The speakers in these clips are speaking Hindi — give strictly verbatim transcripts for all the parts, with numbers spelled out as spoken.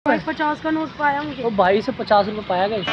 पचास का नोट पाया मुझे। तो भाई से पचास रुपए पाया गया।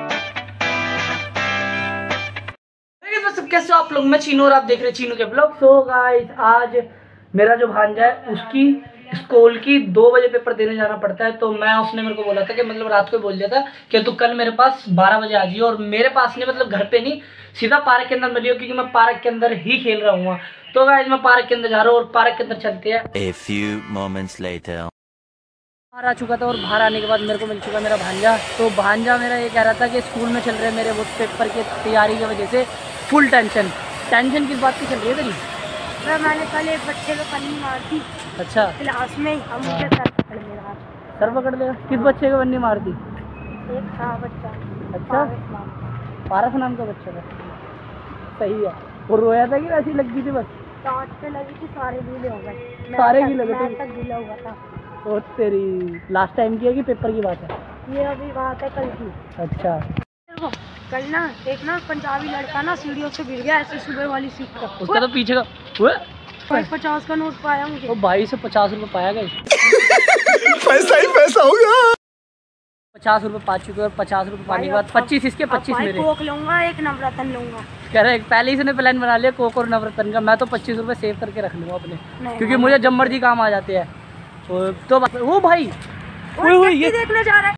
सब कैसे हो आप लोग, मैं चीनू और आप देख रहे हैं चीनू के ब्लॉग। सो गाइस, आज मेरा जो भांजा है उसकी स्कूल की दो बजे पेपर देने जाना पड़ता है। तो मैं उसने मेरे को बोला था कि मतलब रात को बोल दिया था कि तू कल मेरे पास बारह बजे आ जाइए। और मेरे पास नहीं, मतलब घर पे नहीं, सीधा पार्क के अंदर मिलियो, क्योंकि मैं पार्क के अंदर ही खेल रहा हूँ। तो गाइस मैं पार्क के अंदर जा रहा हूँ और पार्क के अंदर चलते हैं। A few moments later. बाहर आ चुका था और बाहर आने के बाद मेरे को मिल चुका मेरा भांजा। तो भांजा मेरा ये कह रहा था कि स्कूल में चल रहे मेरे वो पेपर की तैयारी की वजह से फुल टेंशन। टेंशन किस बात की चल रही है तेरी? मैंने कल एक बच्चे को पन्नी मार दी। अच्छा, क्लास में हम मुझे सर पकड़ लेगा। सर पकड़ लेगा? किस बच्चे को पन्नी मार दी? एक था बच्चा। अच्छा, पारस नाम का बच्चा था। सही है। और रोया था कि ऐसी लग गई थी बस? कांच पे लगी थी, सारे गीले हो गए। सारे गीले हो गए? तक गीला हुआ था। तो तेरी लास्ट टाइम की है कि पेपर की बात है? ये अभी बात है कल की। अच्छा, कल ना एक ना पंजाबी लड़का ना सीढ़ियों से गिर गया ऐसे सुबह वाली सीट पर। उसका तो पीछे का हुआ पचास का नोट पाया मुझे। तो भाई से पचास रुपए पाया गया। पैसा ही पैसा होगा। पचास रुपए पा चुके और पचास रुपए पाने के बाद पच्चीस इसके पच्चीस मेरे। कोक लूंगा, एक नवरत्न लूंगा। कह रहे पहले ही से प्लान बना लिया कोक और नवरत्न का। मैं तो पच्चीस रुपए सेव करके रख लूंगा अपने, क्योंकि मुझे जब मर्जी काम आ जाते हैं। तो, तो वो भाई वो ये देखने जा रहा है।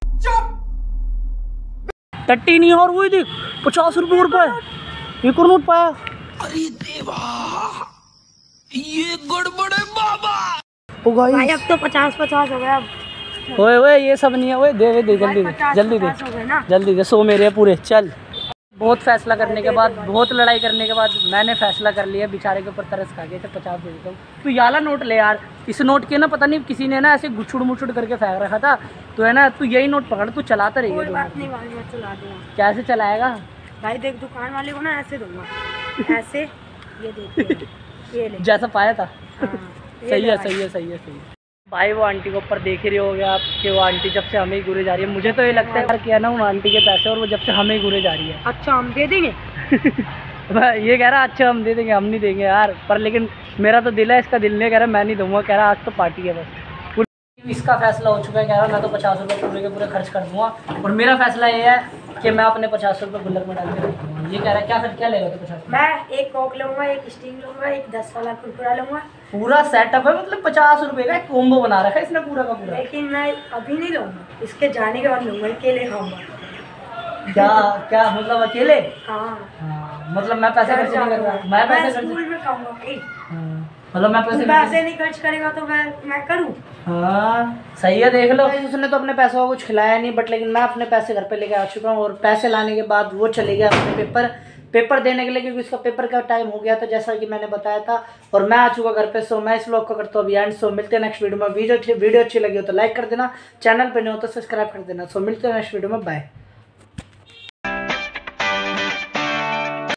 टट्टी नहीं और वही देख पचास रुपए और पाया, एक और नोट पाया। अरे देवा, ये गड़बड़ है बाबा। ओ गाइस, भाई अब तो पचास पचास हो गया। अब ओए ओए ये सब नहीं है। ओए दे दे जल्दी दे जल्दी दे जल्दी दे। सो मेरे पूरे चल। बहुत फैसला करने के बाद, बहुत लड़ाई करने के बाद मैंने फैसला कर लिया। बेचारे के ऊपर तरस खा गया। पचास दे देता हूँ। तू याला नोट ले यार। इस नोट के ना पता नहीं किसी ने ना ऐसे गुछुड़ मुछुड़ करके फेंक रखा था। तो है ना, तू यही नोट पकड़, तू चलाता रहिए। कोई बात नहीं भाई, मैं चला दूंगा। कैसे चलाएगा भाई? देख दुकान वाले को ना ऐसे दूंगा, ऐसे ये देख ये ले। जैसा पाया था। हाँ, सही है सही है सही है सही है भाई। वो आंटी को ऊपर देख ही रहे होगे आप कि वो आंटी जब से हमें ही घूरे जा रही है। मुझे तो ये लगता है कि है ना, वो आंटी के पैसे और वो जब से हमें ही घूरे जा रही है। अच्छा, हम दे देंगे। ये कह रहा अच्छा हम दे देंगे, हम नहीं देंगे यार। पर लेकिन मेरा तो दिल है, इसका दिल नहीं कह रहा मैं नहीं दूंगा। कह रहा आज तो पार्टी है बस। इसका फैसला हो चुका है। कह रहा मैं तो पचास रुपये पूरे के पूरे खर्च कर दूंगा। और मेरा फैसला ये है कि मैं अपने पचास रुपये गुल्लक में डाल के रख दूँगा। ये कह रहा है क्या क्या लेगा तो पचास? मैं एक कोक लूंगा, एक स्टिंग लूंगा, एक दस वाला कुरकुरा लूंगा। पूरा सेटअप है, मतलब पचास रुपए का एक कोम्बो बना रखा है इसने पूरा का पूरा। लेकिन मैं अभी नहीं लूंगा, इसके जाने के बाद लूंगा। अकेले खाऊंगा। क्या क्या मतलब अकेले? हाँ, हाँ, मतलब मैं पैसे खर्च नहीं कर रहा। मैं पैसे खर्च स्कूल में खाऊंगा। मतलब मैं पैसे पैसे नहीं खर्च करेगा तो मैं मैं करूँ? हाँ सही है। देख लो, उसने तो अपने पैसों को कुछ खिलाया नहीं, बट लेकिन मैं अपने पैसे घर पे लेके आ चुका हूँ। और पैसे लाने के बाद वो चले गया अपने पेपर पेपर देने के लिए, क्योंकि उसका पेपर का टाइम हो गया था जैसा कि मैंने बताया था। और मैं आ चुका घर पे। सो मैं इस व्लॉग को करता हूँ अभी एंड। सो मिलते हैं नेक्स्ट वीडियो में। वीडियो अच्छी वीडियो अच्छी लगी हो तो लाइक कर देना, चैनल पे नहीं हो तो सब्सक्राइब कर देना। सो मिलते हैं नेक्स्ट वीडियो में। बाय।